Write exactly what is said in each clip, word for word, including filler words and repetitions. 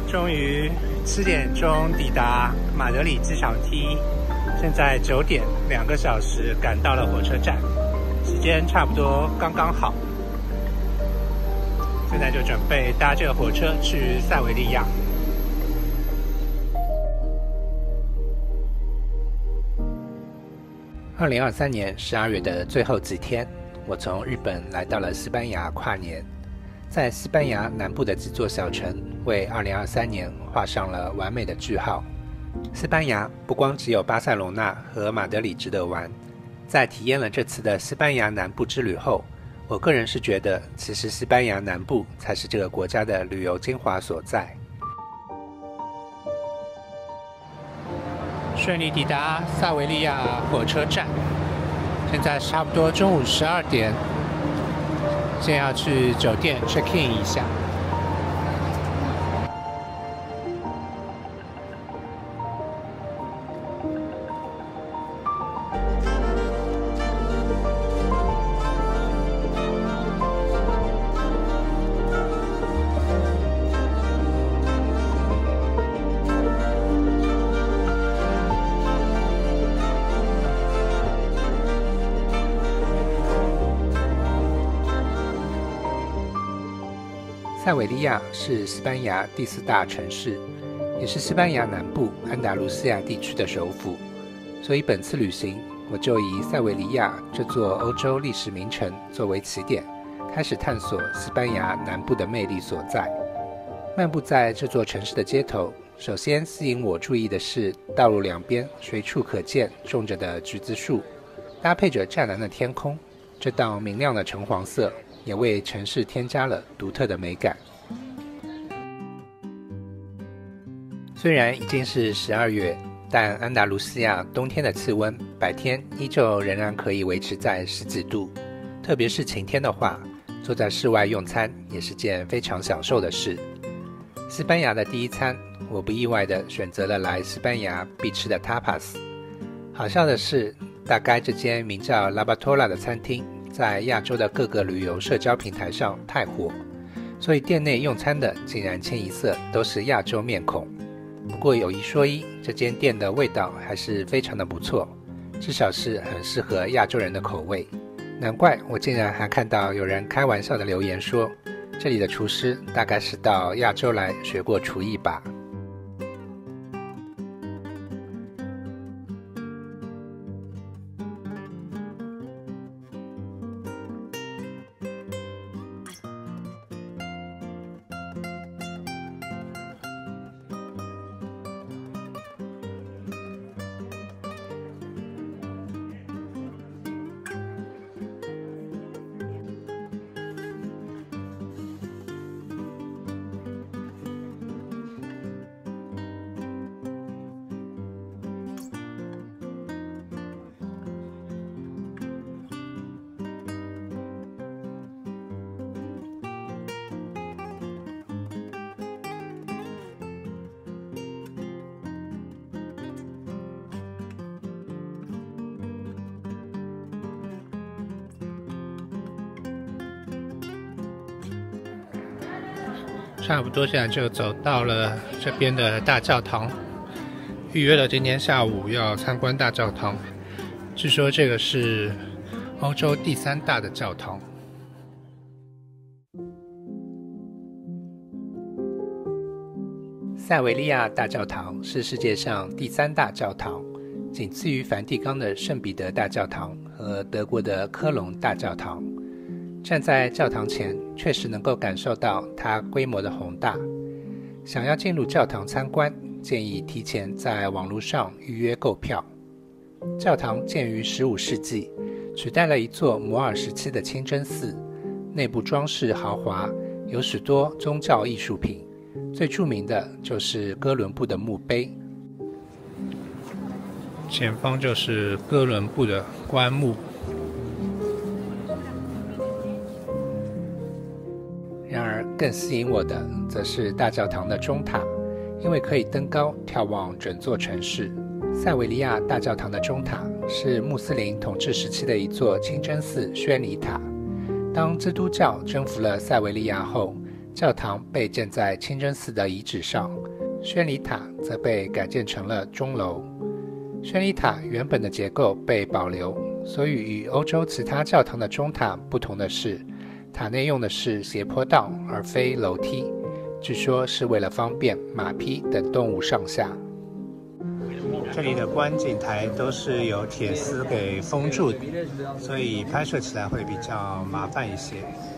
终于七点钟抵达马德里机场 T， 现在九点，两个小时赶到了火车站，时间差不多刚刚好。现在就准备搭这个火车去塞维利亚。二零二三年十二月的最后几天，我从日本来到了西班牙跨年。在西班牙南部的几座小城为二零二三年画上了完美的句号。西班牙不光只有巴塞罗那和马德里值得玩，在体验了这次的西班牙南部之旅后，我个人是觉得其实西班牙南部才是这个国家的旅游精华所在。顺利抵达塞维利亚火车站，现在差不多中午十二点，先要去酒店 check in 一下。塞维利亚是西班牙第四大城市，也是西班牙南部安达卢西亚地区的首府，所以本次旅行我就以塞维利亚这座欧洲历史名城作为起点，开始探索西班牙南部的魅力所在。漫步在这座城市的街头，首先吸引我注意的是道路两边随处可见种着的橘子树，搭配着湛蓝的天空，这道明亮的橙黄色也为城市添加了独特的美感。虽然已经是十二月，但安达卢西亚冬天的气温白天依旧仍然可以维持在十几度，特别是晴天的话，坐在室外用餐也是件非常享受的事。西班牙的第一餐，我不意外地选择了来西班牙必吃的 tapas。 好笑的是，大概这间名叫 La Batola 的餐厅在亚洲的各个旅游社交平台上太火，所以店内用餐的竟然清一色都是亚洲面孔。不过有一说一，这间店的味道还是非常的不错，至少是很适合亚洲人的口味。难怪我竟然还看到有人开玩笑的留言说，这里的厨师大概是到亚洲来学过厨艺吧。差不多现在就走到了这边的大教堂，预约了今天下午要参观大教堂。据说这个是欧洲第三大的教堂。塞维利亚大教堂是世界上第三大教堂，仅次于梵蒂冈的圣彼得大教堂和德国的科隆大教堂。站在教堂前，确实能够感受到它规模的宏大。想要进入教堂参观，建议提前在网络上预约购票。教堂建于十五世纪，取代了一座摩尔时期的清真寺，内部装饰豪华，有许多宗教艺术品，最著名的就是哥伦布的墓碑。前方就是哥伦布的棺木。然而更吸引我的则是大教堂的钟塔，因为可以登高眺望整座城市。塞维利亚大教堂的钟塔是穆斯林统治时期的一座清真寺宣礼塔。当基督教征服了塞维利亚后， 教堂被建在清真寺的遗址上，宣礼塔则被改建成了钟楼。宣礼塔原本的结构被保留，所以与欧洲其他教堂的钟塔不同的是，塔内用的是斜坡道而非楼梯，据说是为了方便马匹等动物上下。这里的观景台都是由铁丝给封住的，所以拍摄起来会比较麻烦一些。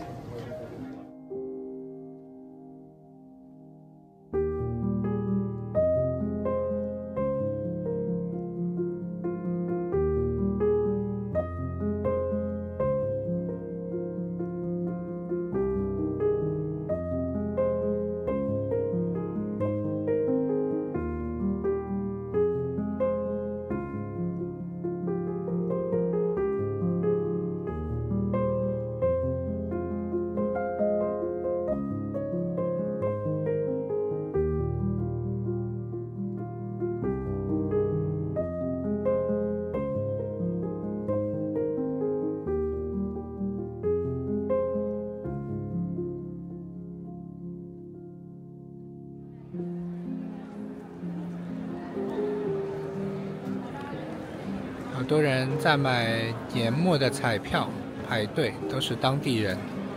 很多人在买年末的彩票排队，都是当地人。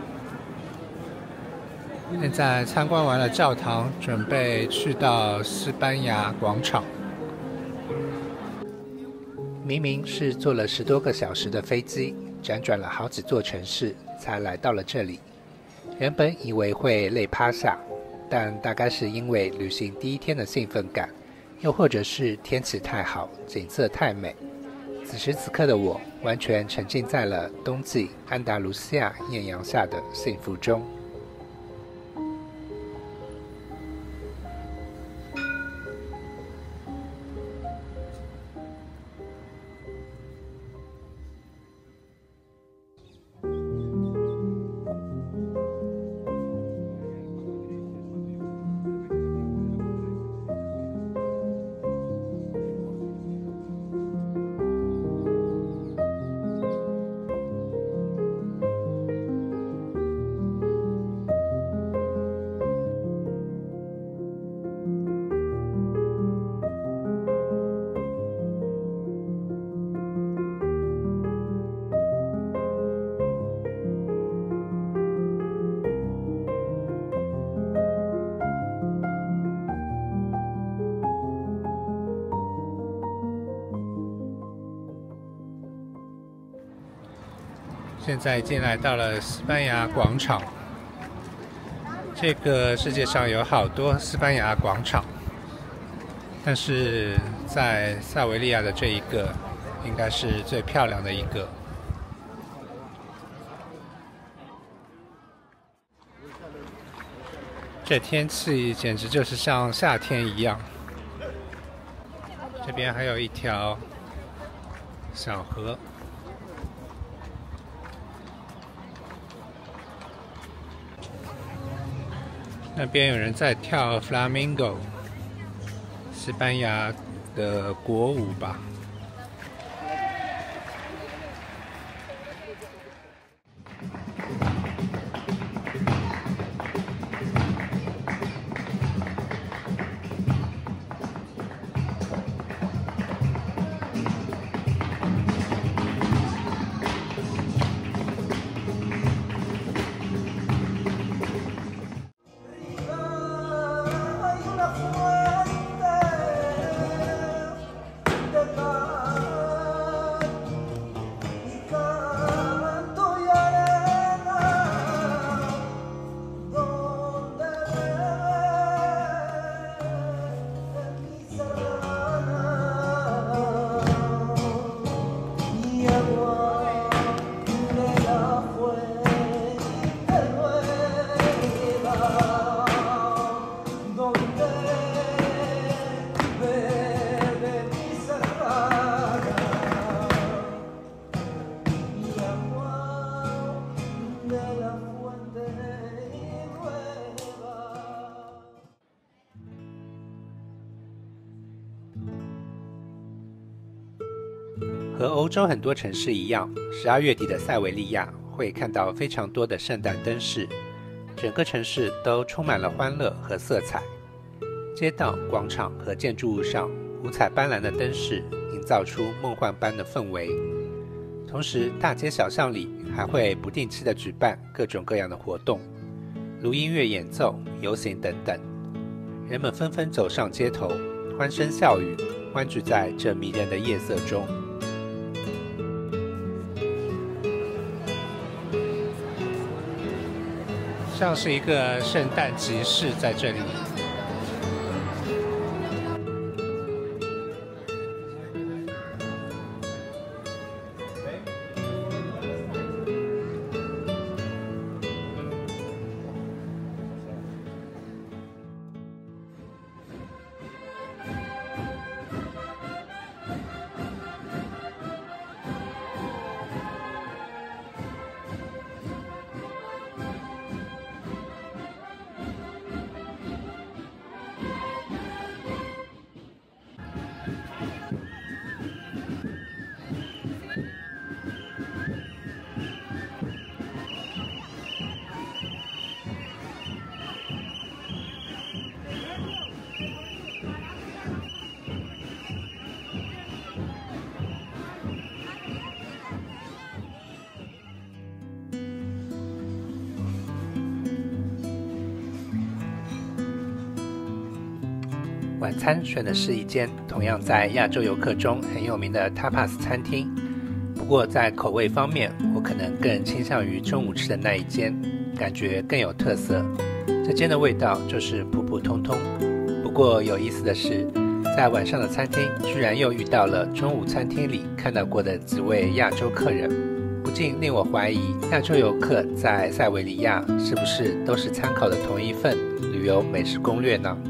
现在参观完了教堂，准备去到西班牙广场。明明是坐了十多个小时的飞机，辗转了好几座城市，才来到了这里。原本以为会累趴下，但大概是因为旅行第一天的兴奋感，又或者是天气太好，景色太美。此时此刻的我，完全沉浸在了冬季安达卢西亚艳阳下的幸福中。现在已经来到了西班牙广场。这个世界上有好多西班牙广场，但是在塞维利亚的这一个应该是最漂亮的一个。这天气简直就是像夏天一样。这边还有一条小河。那边有人在跳 Flamingo， 西班牙的国舞吧。和欧洲很多城市一样，十二月底的塞维利亚会看到非常多的圣诞灯饰， 整个城市都充满了欢乐和色彩。街道、广场和建筑物上五彩斑斓的灯饰营造出梦幻般的氛围。同时，大街小巷里还会不定期地举办各种各样的活动，如音乐演奏、游行等等。人们纷纷走上街头，欢声笑语，欢聚在这迷人的夜色中。像是一个圣诞集市在这里。晚餐选的是一间同样在亚洲游客中很有名的 tapas 餐厅，不过在口味方面，我可能更倾向于中午吃的那一间，感觉更有特色。这间的味道就是普普通通。不过有意思的是，在晚上的餐厅居然又遇到了中午餐厅里看到过的几位亚洲客人，不禁令我怀疑亚洲游客在塞维利亚是不是都是参考的同一份旅游美食攻略呢？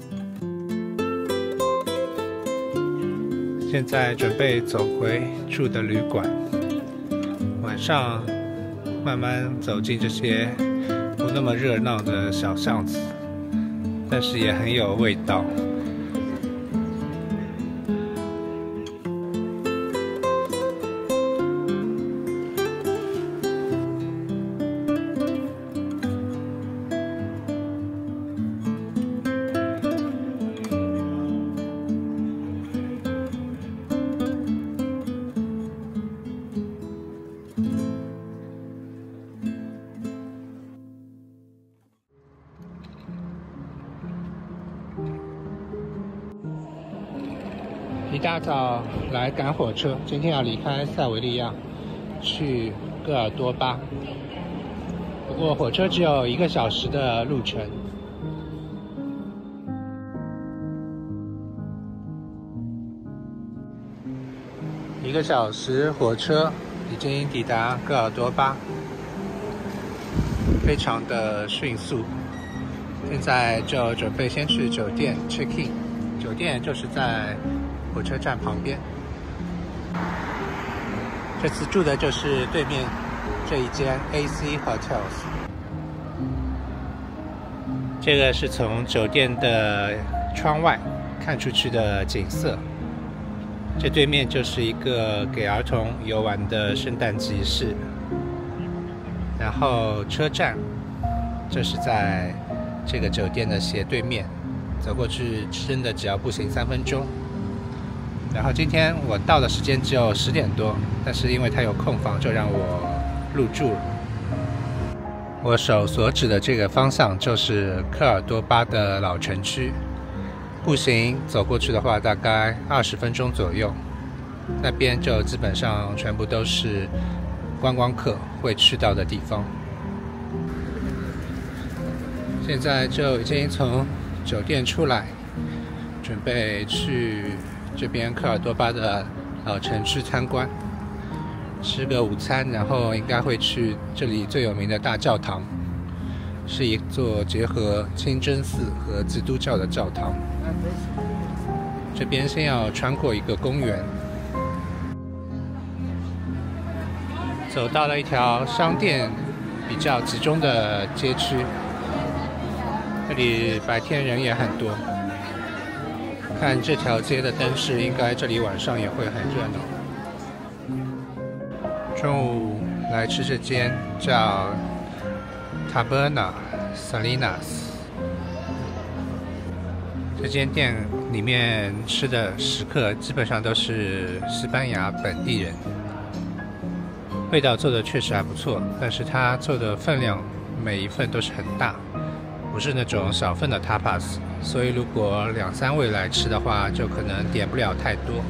现在准备走回住的旅馆，晚上慢慢走进这些不那么热闹的小巷子，但是也很有味道。一大早来赶火车，今天要离开塞维利亚去戈尔多巴，不过火车只有一个小时的路程。一个小时火车已经抵达戈尔多巴，非常的迅速。现在就准备先去酒店 check in， 酒店就是在火车站旁边。这次住的就是对面这一间 A C Hotels。这个是从酒店的窗外看出去的景色。这对面就是一个给儿童游玩的圣诞集市。然后车站，这是在这个酒店的斜对面，走过去真的只要步行三分钟。然后今天我到的时间只有十点多，但是因为它有空房，就让我入住了。我手所指的这个方向就是科尔多巴的老城区，步行走过去的话，大概二十分钟左右。那边就基本上全部都是观光客会去到的地方。现在就已经从酒店出来，准备去这边科尔多巴的老城区参观，吃个午餐，然后应该会去这里最有名的大教堂，是一座结合清真寺和基督教的教堂。这边先要穿过一个公园，走到了一条商店比较集中的街区，这里白天人也很多。看这条街的灯饰，应该这里晚上也会很热闹。中午来吃这间叫 Taberna Salinas。这间店里面吃的食客基本上都是西班牙本地人，味道做的确实还不错，但是它做的分量每一份都是很大，不是那种小份的 tapas， 所以如果两三位来吃的话，就可能点不了太多。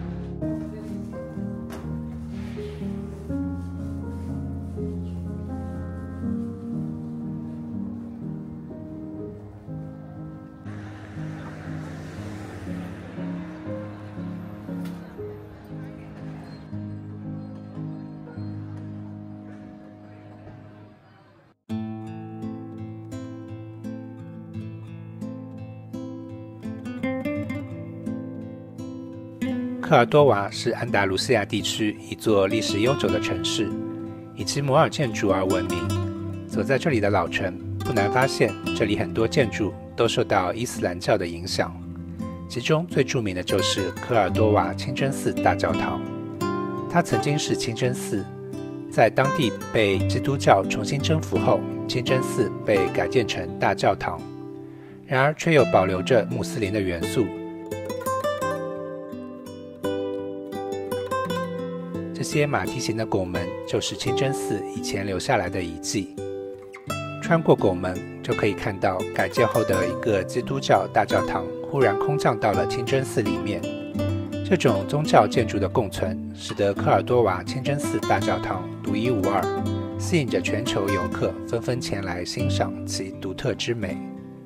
科尔多瓦是安达卢西亚地区一座历史悠久的城市，以其摩尔建筑而闻名。走在这里的老城，不难发现这里很多建筑都受到伊斯兰教的影响，其中最著名的就是科尔多瓦清真寺大教堂。它曾经是清真寺，在当地被基督教重新征服后，清真寺被改建成大教堂，然而却又保留着穆斯林的元素。这些马蹄形的拱门就是清真寺以前留下来的遗迹。穿过拱门，就可以看到改建后的一个基督教大教堂忽然空降到了清真寺里面。这种宗教建筑的共存，使得科尔多瓦清真寺大教堂独一无二，吸引着全球游客纷纷前来欣赏其独特之美。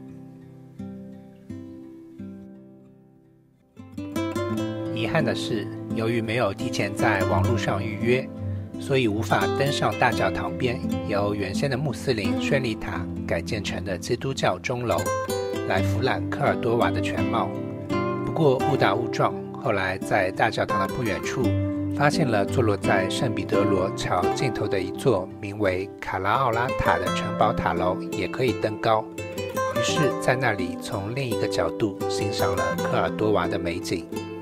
遗憾的是，由于没有提前在网络上预约，所以无法登上大教堂边由原先的穆斯林宣礼塔改建成的基督教钟楼，来俯览科尔多瓦的全貌。不过误打误撞，后来在大教堂的不远处，发现了坐落在圣彼得罗桥尽头的一座名为卡拉奥拉塔的城堡塔楼，也可以登高。于是，在那里从另一个角度欣赏了科尔多瓦的美景。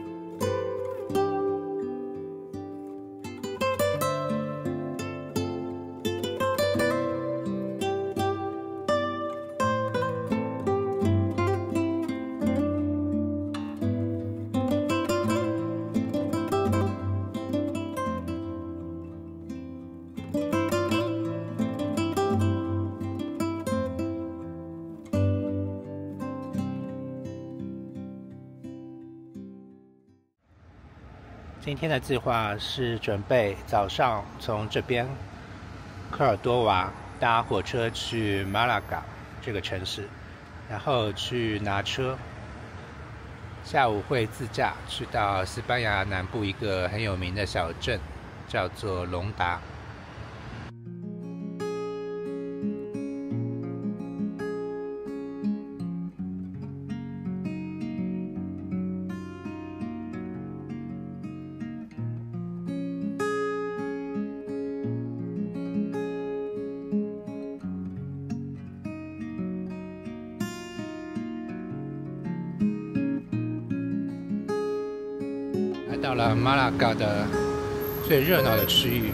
今天的计划是准备早上从这边科尔多瓦搭火车去马拉嘎这个城市，然后去拿车，下午会自驾去到西班牙南部一个很有名的小镇，叫做隆达。来到了马拉嘎的最热闹的区域，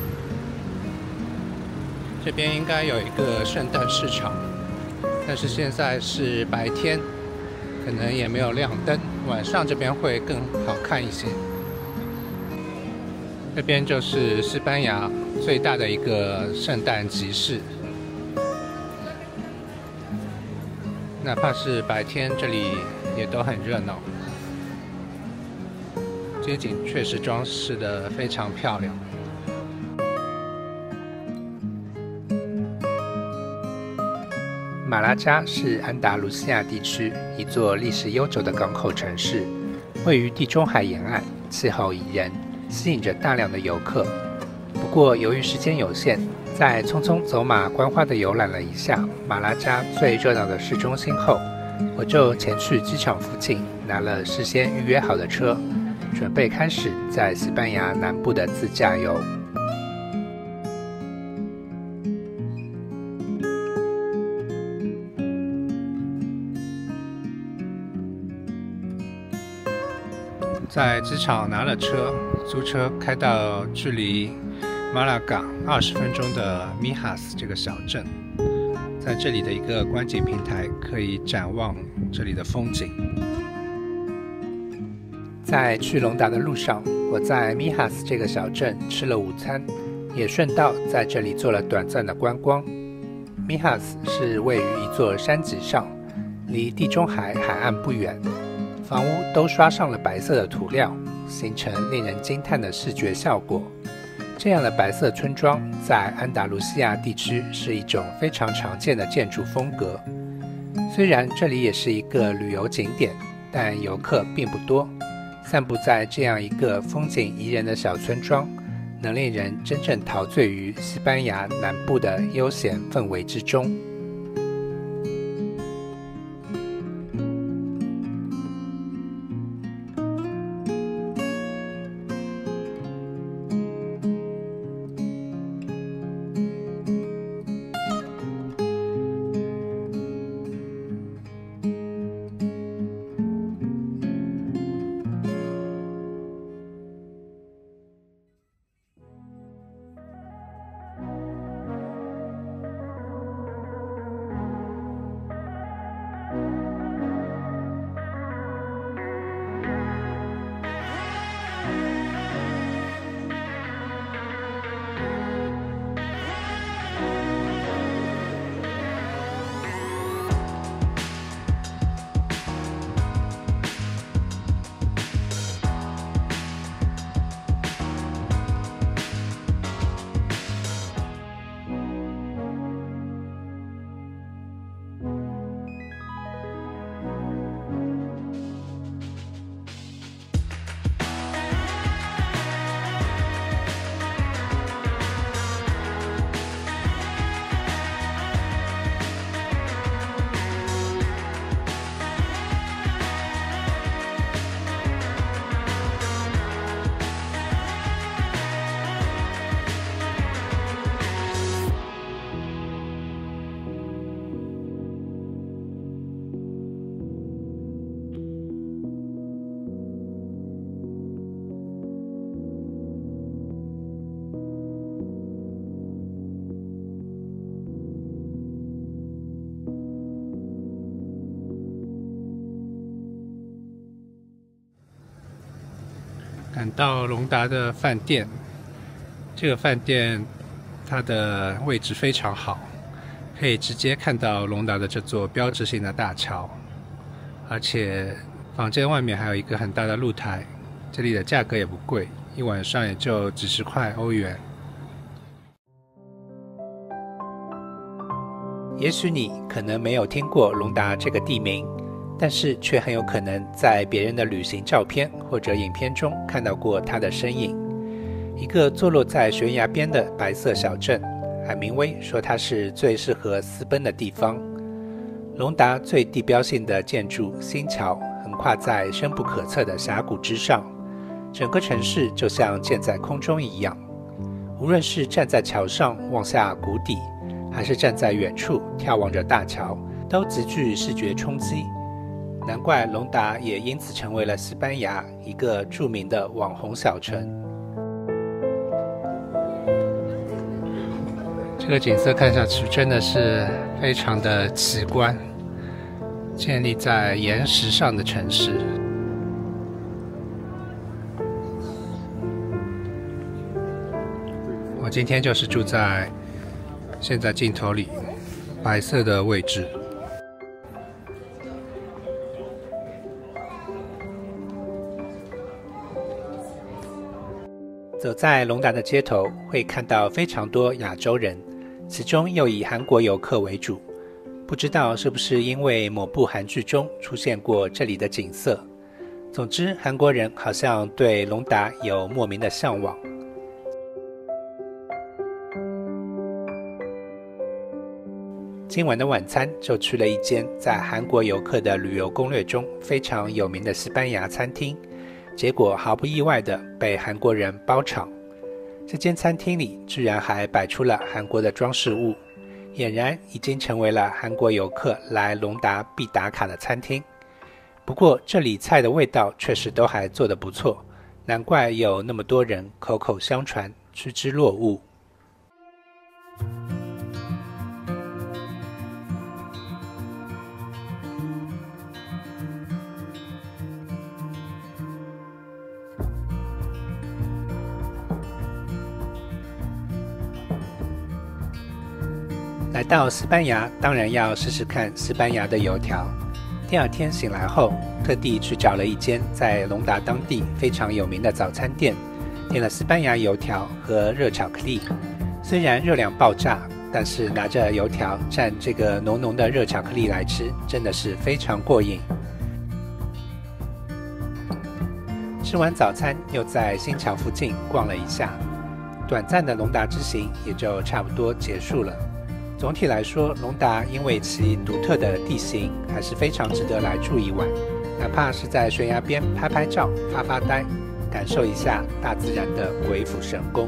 这边应该有一个圣诞市场，但是现在是白天，可能也没有亮灯，晚上这边会更好看一些。这边就是西班牙最大的一个圣诞集市，哪怕是白天，这里也都很热闹。街景确实装饰得非常漂亮。马拉加是安达卢西亚地区一座历史悠久的港口城市，位于地中海沿岸，气候宜人，吸引着大量的游客。不过由于时间有限，在匆匆走马观花地游览了一下马拉加最热闹的市中心后，我就前去机场附近拿了事先预约好的车，准备开始在西班牙南部的自驾游。在机场拿了车，租车开到距离马拉嘎二十分钟的米哈斯这个小镇。 在这里的一个观景平台可以展望这里的风景。在去隆达的路上，我在米哈斯这个小镇吃了午餐，也顺道在这里做了短暂的观光。米哈斯是位于一座山脊上，离地中海海岸不远，房屋都刷上了白色的涂料，形成令人惊叹的视觉效果。这样的白色村庄在安达卢西亚地区是一种非常常见的建筑风格。虽然这里也是一个旅游景点，但游客并不多。散步在这样一个风景宜人的小村庄，能令人真正陶醉于西班牙南部的悠闲氛围之中。赶到隆达的饭店，这个饭店它的位置非常好，可以直接看到隆达的这座标志性的大桥，而且房间外面还有一个很大的露台，这里的价格也不贵，一晚上也就几十块欧元。也许你可能没有听过隆达这个地名，但是却很有可能在别人的旅行照片或者影片中看到过它的身影。一个坐落在悬崖边的白色小镇，海明威说它是最适合私奔的地方。隆达最地标性的建筑新桥横跨在深不可测的峡谷之上，整个城市就像建在空中一样。无论是站在桥上望下谷底，还是站在远处眺望着大桥，都极具视觉冲击。难怪隆达也因此成为了西班牙一个著名的网红小城。这个景色看上去真的是非常的奇观，建立在岩石上的城市。我今天就是住在现在镜头里白色的位置。走在隆达的街头，会看到非常多亚洲人，其中又以韩国游客为主。不知道是不是因为某部韩剧中出现过这里的景色。总之，韩国人好像对隆达有莫名的向往。今晚的晚餐就去了一间在韩国游客的旅游攻略中非常有名的西班牙餐厅，结果毫不意外地被韩国人包场。这间餐厅里居然还摆出了韩国的装饰物，俨然已经成为了韩国游客来隆达必打卡的餐厅。不过这里菜的味道确实都还做得不错，难怪有那么多人口口相传，趋之若鹜。 来到西班牙，当然要试试看西班牙的油条。第二天醒来后，特地去找了一间在隆达当地非常有名的早餐店，点了西班牙油条和热巧克力。虽然热量爆炸，但是拿着油条蘸这个浓浓的热巧克力来吃，真的是非常过瘾。吃完早餐，又在新桥附近逛了一下，短暂的隆达之行也就差不多结束了。总体来说，隆达因为其独特的地形，还是非常值得来住一晚，哪怕是在悬崖边拍拍照、发发呆，感受一下大自然的鬼斧神工。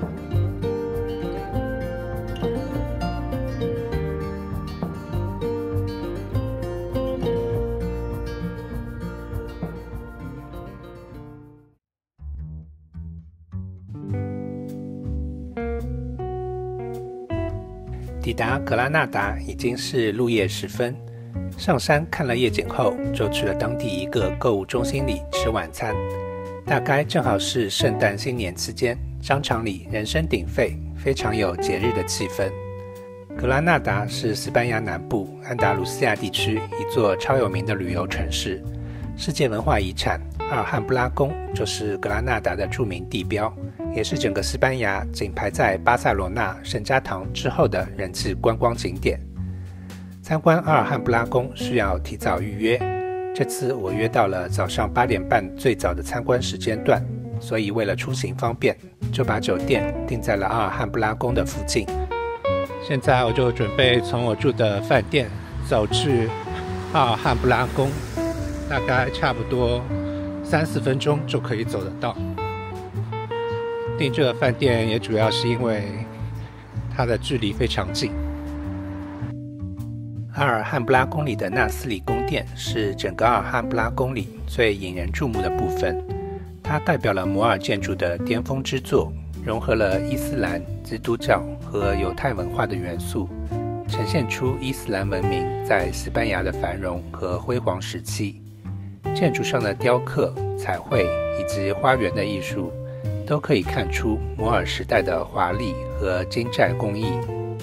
抵达格拉纳达已经是入夜时分，上山看了夜景后，就去了当地一个购物中心里吃晚餐。大概正好是圣诞新年期间，商场里人声鼎沸，非常有节日的气氛。格拉纳达是西班牙南部安达卢西亚地区一座超有名的旅游城市，世界文化遗产阿尔汉布拉宫就是格拉纳达的著名地标，也是整个西班牙仅排在巴塞罗那圣家堂之后的人气观光景点。参观阿尔汉布拉宫需要提早预约，这次我约到了早上八点半最早的参观时间段，所以为了出行方便，就把酒店订在了阿尔汉布拉宫的附近。现在我就准备从我住的饭店走去阿尔汉布拉宫，大概差不多三四分钟就可以走得到。订这个饭店也主要是因为它的距离非常近。阿尔汉布拉宫里的纳斯里宫殿是整个阿尔汉布拉宫里最引人注目的部分，它代表了摩尔建筑的巅峰之作，融合了伊斯兰、基督教和犹太文化的元素，呈现出伊斯兰文明在西班牙的繁荣和辉煌时期。建筑上的雕刻、彩绘以及花园的艺术，都可以看出摩尔时代的华丽和精湛工艺。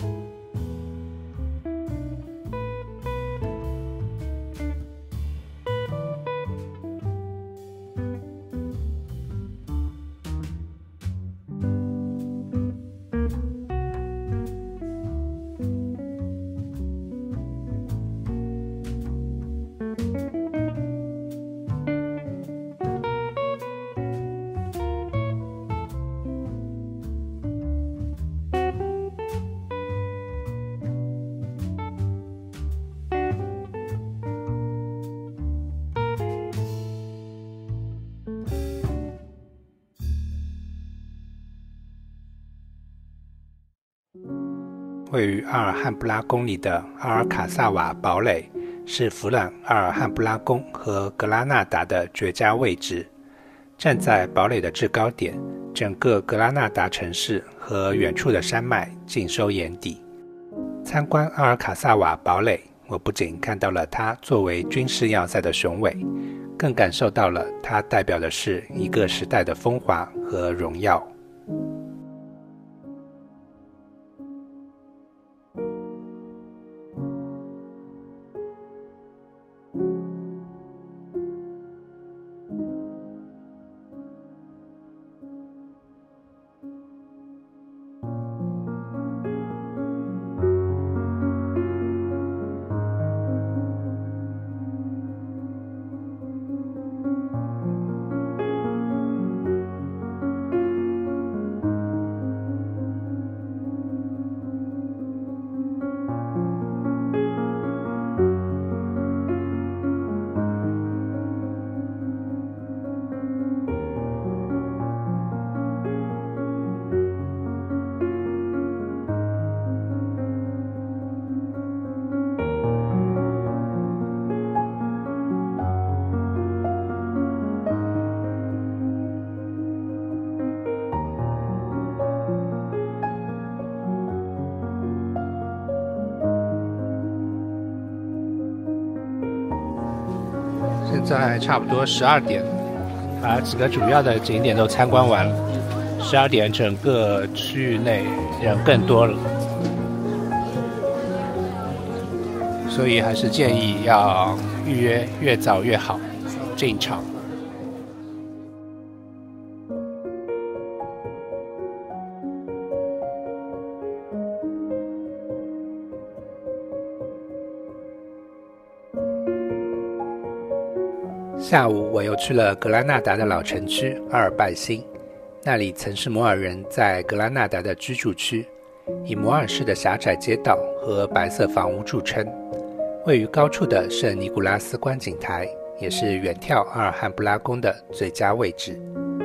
位于阿尔汉布拉宫里的阿尔卡萨瓦堡垒是弗朗阿尔汉布拉宫和格拉纳达的绝佳位置。站在堡垒的制高点，整个格拉纳达城市和远处的山脉尽收眼底。参观阿尔卡萨瓦堡垒，我不仅看到了它作为军事要塞的雄伟，更感受到了它代表的是一个时代的风华和荣耀。现在差不多十二点，把几个主要的景点都参观完了。十二点整个区域内人更多了。 所以还是建议要预约，越早越好进场。 下午我又去了格拉纳达的老城区阿尔拜辛，那里曾是摩尔人在格拉纳达的居住区，以摩尔式的狭窄街道和白色房屋著称。位于高处的圣尼古拉斯观景台也是远眺阿尔汉布拉宫的最佳位置。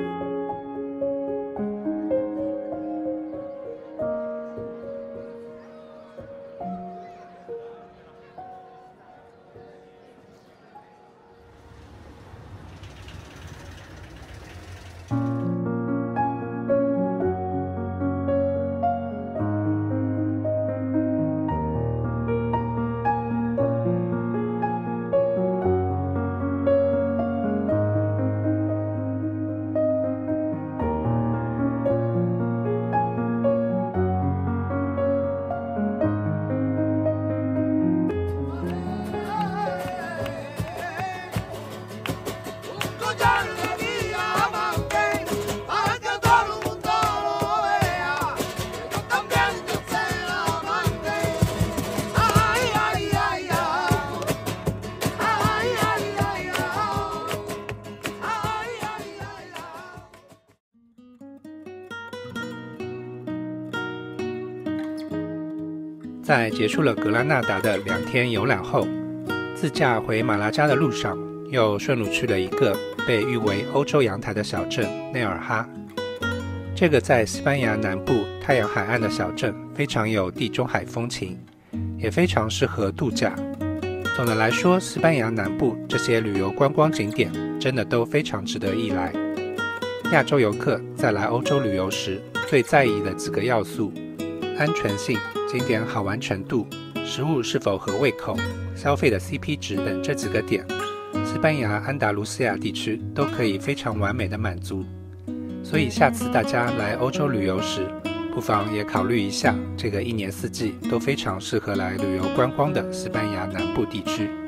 在结束了格拉纳达的两天游览后，自驾回马拉加的路上，又顺路去了一个被誉为欧洲阳台的小镇内尔哈。这个在西班牙南部太阳海岸的小镇非常有地中海风情，也非常适合度假。总的来说，西班牙南部这些旅游观光景点真的都非常值得一来。亚洲游客在来欧洲旅游时最在意的几个要素：安全性、景点好玩程度、食物是否合胃口、消费的 C P 值等这几个点，西班牙安达卢西亚地区都可以非常完美的满足。所以下次大家来欧洲旅游时，不妨也考虑一下这个一年四季都非常适合来旅游观光的西班牙南部地区。